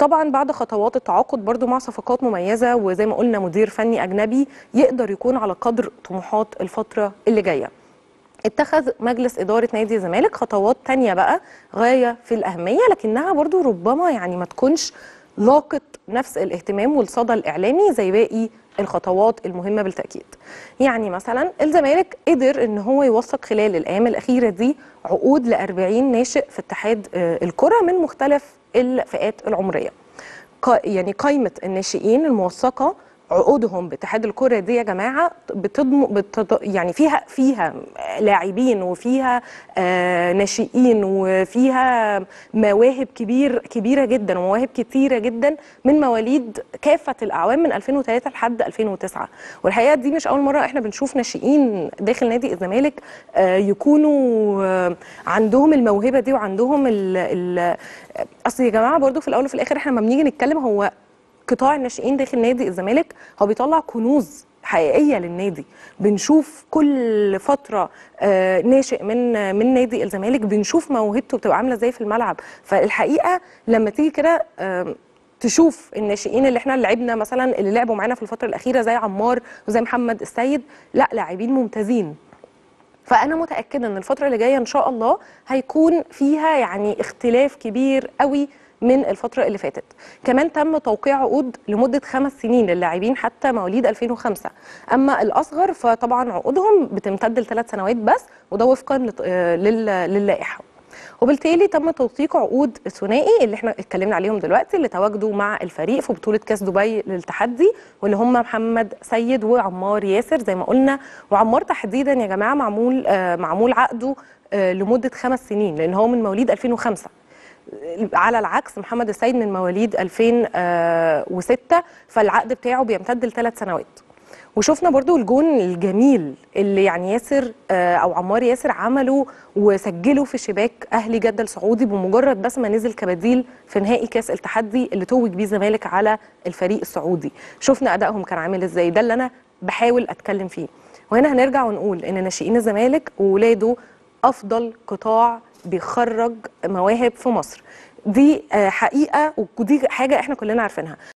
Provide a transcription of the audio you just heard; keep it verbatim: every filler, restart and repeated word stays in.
طبعا بعد خطوات التعاقد برضو مع صفقات مميزه، وزي ما قلنا مدير فني اجنبي يقدر يكون على قدر طموحات الفتره اللي جايه. اتخذ مجلس إدارة نادي الزمالك خطوات تانية بقى غاية في الأهمية، لكنها برضو ربما يعني ما تكونش لاقت نفس الاهتمام والصدى الإعلامي زي باقي الخطوات المهمة بالتأكيد. يعني مثلا الزمالك قدر ان هو يوثق خلال الأيام الأخيرة دي عقود ل أربعين ناشئ في اتحاد الكرة من مختلف الفئات العمرية. يعني قائمة الناشئين الموثقة عقودهم باتحاد الكرة دي يا جماعه بتضم بتض... يعني فيها فيها لاعبين وفيها آه ناشئين وفيها مواهب كبير كبيره جدا ومواهب كتيره جدا من مواليد كافه الاعوام من ألفين وثلاثة لحد ألفين وتسعة. والحقيقه دي مش اول مره احنا بنشوف ناشئين داخل نادي الزمالك آه يكونوا آه عندهم الموهبه دي وعندهم ال... ال... اصل يا جماعه برضو في الاول وفي الاخر احنا لما بنيجي نتكلم هو قطاع الناشئين داخل نادي الزمالك هو بيطلع كنوز حقيقيه للنادي. بنشوف كل فتره آه ناشئ من من نادي الزمالك بنشوف موهبته بتبقى عامله ازاي في الملعب. فالحقيقه لما تيجي كده آه تشوف الناشئين اللي احنا لعبنا مثلا اللي لعبوا معانا في الفتره الاخيره زي عمار وزي محمد السيد، لا لاعبين ممتازين. فأنا متأكدة إن الفترة اللي جاية إن شاء الله هيكون فيها يعني اختلاف كبير قوي من الفترة اللي فاتت. كمان تم توقيع عقود لمدة خمس سنين للاعبين حتى مواليد ألفين وخمسة، أما الأصغر فطبعا عقودهم بتمتد لثلاث سنوات بس، وده وفقا للائحة. وبالتالي تم توثيق عقود الثنائي اللي احنا اتكلمنا عليهم دلوقتي اللي تواجدوا مع الفريق في بطوله كاس دبي للتحدي، واللي هم محمد سيد وعمار ياسر زي ما قلنا. وعمار تحديدا يا جماعه معمول آه معمول عقده آه لمده خمس سنين لان هو من مواليد ألفين وخمسة، على العكس محمد السيد من مواليد ألفين وستة، فالعقد بتاعه بيمتد لثلاث سنوات. وشفنا برضو الجون الجميل اللي يعني ياسر او عمار ياسر عمله وسجله في شباك اهلي جده السعودي بمجرد بس ما نزل كبديل في نهائي كاس التحدي اللي توج بيه الزمالك على الفريق السعودي. شفنا ادائهم كان عامل ازاي، ده اللي انا بحاول اتكلم فيه. وهنا هنرجع ونقول ان ناشئين الزمالك وولاده افضل قطاع بيخرج مواهب في مصر. دي حقيقه ودي حاجه احنا كلنا عارفينها.